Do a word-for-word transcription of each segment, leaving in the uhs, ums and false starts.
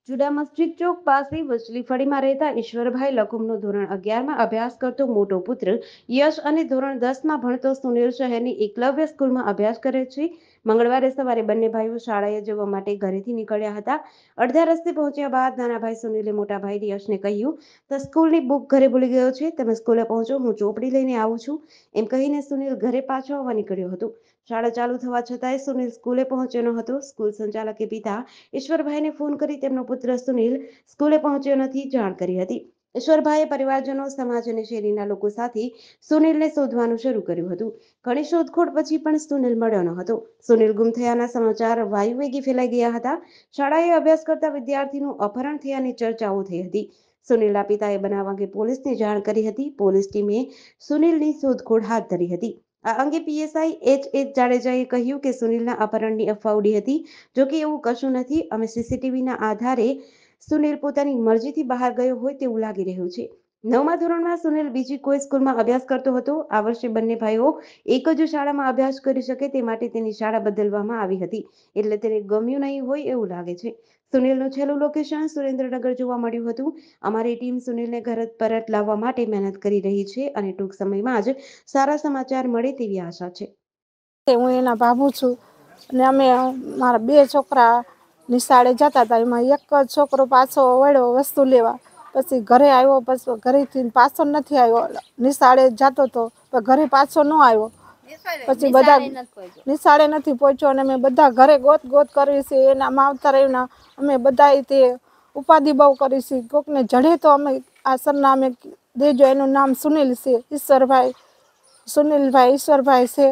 જુડા મસ્જિદ ચોક પાસે વચલી ફળીમાં રહેતા ઈશ્વરભાઈ લકુમનો ધોરણ અગિયારમાં અભ્યાસ કરતો મોટો પુત્ર યશ અને ધોરણ દસમાં ભણતો સુનિલ શહેરની એકલવ્ય સ્કૂલમાં અભ્યાસ કરે છે. મંગળવારે સવારે બંને ભાઈઓ શાળાએ જવા માટે ઘરેથી નીકળ્યા હતા. અડધા રસ્તે પહોંચ્યા બાદ નાના ભાઈ સુનિલે મોટા ભાઈ યશને કહ્યું, તો સ્કૂલની બુક ઘરે ભૂલી ગયો છે, તમે સ્કૂલે પહોંચો, હું ચોપડી લઈને આવું છું. એમ કહીને સુનિલ ઘરે પાછો આવવા નીકળ્યો હતો. શાળા ચાલુ થવા છતાંય સુનિલ સ્કૂલે પહોંચ્યો ન હતો. સ્કૂલ સંચાલકે પિતા ઈશ્વરભાઈને ફોન કરી તેમનો પુત્ર સુનિલ સ્કૂલે પહોંચ્યો નથી જાણ કરી હતી. ઈશ્વરભાઈએ પરિવારજનો, સમાજ અને શેરીના લોકો સાથે સુનિલને શોધવાનું શરૂ કર્યું હતું. ઘણી શોધખોળ પછી પણ સુનિલ મળ્યો ન હતો. સુનિલ ગુમ થયાના સમાચાર વાયુવેગી ફેલાઈ ગયા હતા. શાળાએ અભ્યાસ કરતા વિદ્યાર્થીનું અપહરણ થયાની ચર્ચાઓ થઈ હતી. સુનિલના પિતાએ બનાવ અંગે પોલીસને જાણ કરી હતી. પોલીસ ટીમે સુનિલની શોધખોળ હાથ ધરી હતી. આ અંગે પીએસઆઈ એચ એચ જાડેજાએ કહ્યું કે સુનિલના અપહરણની અફવા ઉડી હતી. જોકે એવું કશું નથી. અમે સીસીટીવીના આધારે સુનિલ પોતાની મરજીથી બહાર ગયો હોય તેવું લાગી રહ્યું છે. નવમા ધોરણમાં સુનિલ બીજી કોઈ સ્કૂલમાં અભ્યાસ કરતો હતો. આ વર્ષે બંને ભાઈઓ એક જ શાળામાં અભ્યાસ કરી શકે તે માટે તેની શાળા બદલવામાં આવી હતી. એટલે તેને ગમ્યું નહીં હોય એવું લાગે છે. સુનિલનું છેલ્લું લોકેશન સુરેન્દ્રનગર જોવા મળ્યું હતું. અમારી ટીમ સુનિલને ઘર પરત લાવવા માટે મહેનત કરી રહી છે અને ટૂંક સમયમાં જ સારા સમાચાર મળે તેવી આશા છે. હું એના બાબુ છું અને અમે મારા બે છોકરા નિશાળે જતા હતા. એમાં એક છોકરો પાછો વળ્યો વસ્તુ લેવા, પછી ઘરે આવ્યો, પછી ઘરેથી પાછો નથી આવ્યો. નિશાળે જતો હતો પણ ઘરે પાછો ન આવ્યો. પછી બધા નિશાળે નથી પહોંચ્યો અને અમે બધા ઘરે ગોત ગોત કરી છે. એના માવતર એના અમે બધા તે ઉપાધિ બહુ કરી છે. કોકને જડે તો અમે આ સરનામે દેજો. એનું નામ સુનિલ છે, ઈશ્વરભાઈ, સુનિલભાઈ ઈશ્વરભાઈ છે.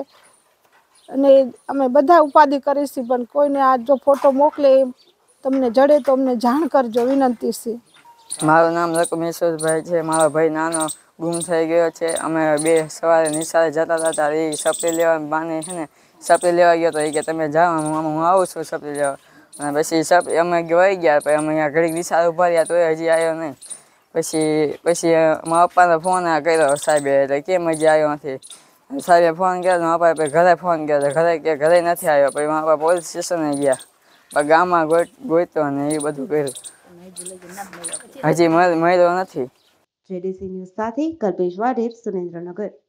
અને અમે બધા ઉપાધિ કરીશું, પણ કોઈને આ જો ફોટો મોકલે તમને જડે તો અમને જાણ કરજો, વિનંતી છે. મારું નામ લકુમેશ્વરભાઈ છે. મારો ભાઈ નાનો ગુમ થઈ ગયો છે. અમે બે સવારે નિશાળે જતા હતા ત્યારે એ સપલી લેવા બાને છે ને સપલી લેવા ગયો તો એ કે તમે જાઓ, હું હું આવું છું સપલી લેવા. અને પછી સપ અમે ગવાઈ ગયા. પછી અમે અહીંયા ઘડીક નિશાળે ઉભા રહ્યા તો હજી આવ્યો નહીં. પછી પછી મારા પપ્પાને ફોન કર્યો સાહેબે, એટલે કેમ હજી આવ્યો નથી. સાહેબે ફોન કર્યો, મારા પપ્પાએ ઘરે ફોન કર્યો, ઘરે કે ઘરે નથી આવ્યો. પછી મારા પપ્પા પોલીસ સ્ટેશને ગયા, ગામમાં ગોત્યો અને એ બધું કર્યું. હજી મળ્યો નથી. જેડીસી ન્યૂઝ સાથે કલ્પેશ વાઢેર, સુરેન્દ્રનગર.